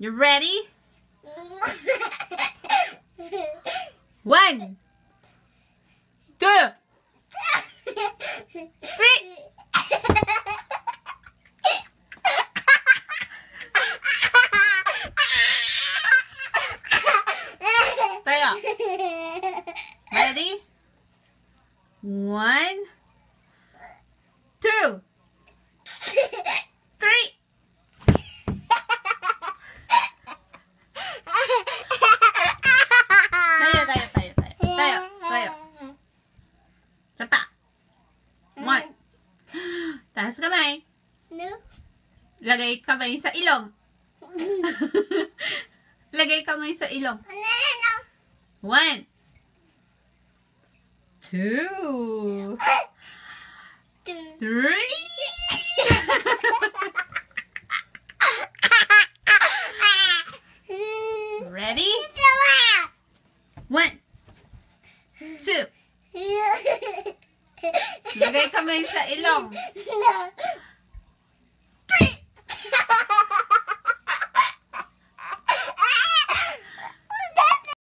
You ready? 1, 2, 3. Tayo. Ready? 1, 2, 3. Tayo. Isa pa. 1. Taas kamay. No. Lagay kamay sa ilong. Lagay kamay sa ilong. 1, 2, 3. Ready? 1, 2. Lagay kamay sa ilong.